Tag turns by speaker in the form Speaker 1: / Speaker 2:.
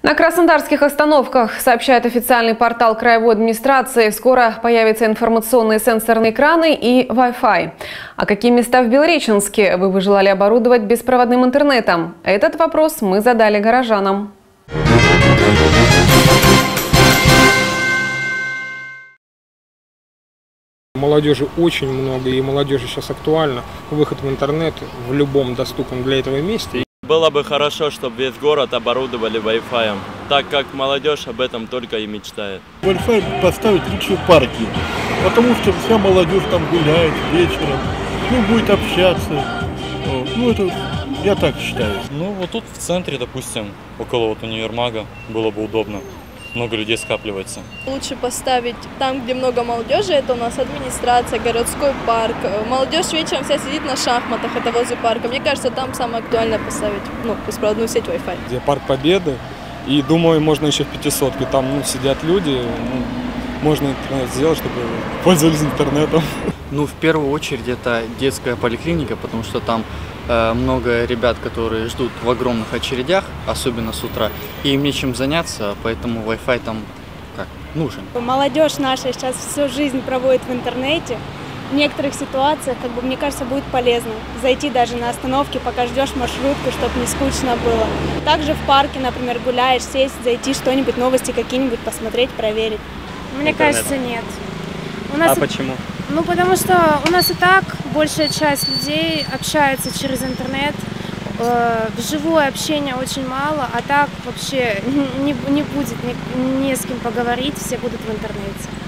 Speaker 1: На краснодарских остановках, сообщает официальный портал краевой администрации, скоро появятся информационные сенсорные экраны и Wi-Fi. А какие места в Белореченске вы бы желали оборудовать беспроводным интернетом? Этот вопрос мы задали горожанам.
Speaker 2: Молодежи очень много, и молодежи сейчас актуально выход в интернет в любом доступном для этого месте.
Speaker 3: Было бы хорошо, чтобы весь город оборудовали Wi-Fi, так как молодежь об этом только и мечтает.
Speaker 4: Wi-Fi поставить лучше в парке, потому что вся молодежь там гуляет вечером, будет общаться. Это я так считаю.
Speaker 5: Вот тут в центре, допустим, около универмага было бы удобно. Много людей скапливается.
Speaker 6: Лучше поставить там, где много молодежи, это у нас администрация, городской парк. Молодежь вечером вся сидит на шахматах, это возле парка. Мне кажется, там самое актуальное поставить беспроводную сеть Wi-Fi.
Speaker 2: Где парк Победы, и думаю, можно еще в 500-ке, там сидят люди, можно интернет сделать, чтобы пользовались интернетом.
Speaker 7: В первую очередь это детская поликлиника, потому что там много ребят, которые ждут в огромных очередях, особенно с утра, и им нечем заняться, поэтому Wi-Fi там нужен.
Speaker 8: Молодежь наша сейчас всю жизнь проводит в интернете. В некоторых ситуациях, мне кажется, будет полезно зайти даже на остановке, пока ждешь маршрутку, чтобы не скучно было. Также в парке, например, гуляешь, сесть, зайти что-нибудь, новости какие-нибудь посмотреть, проверить.
Speaker 9: Мне кажется, нет.
Speaker 3: Почему?
Speaker 9: Потому что у нас и так большая часть людей общается через интернет. Вживую общения очень мало, а так вообще не будет не с кем поговорить, все будут в интернете.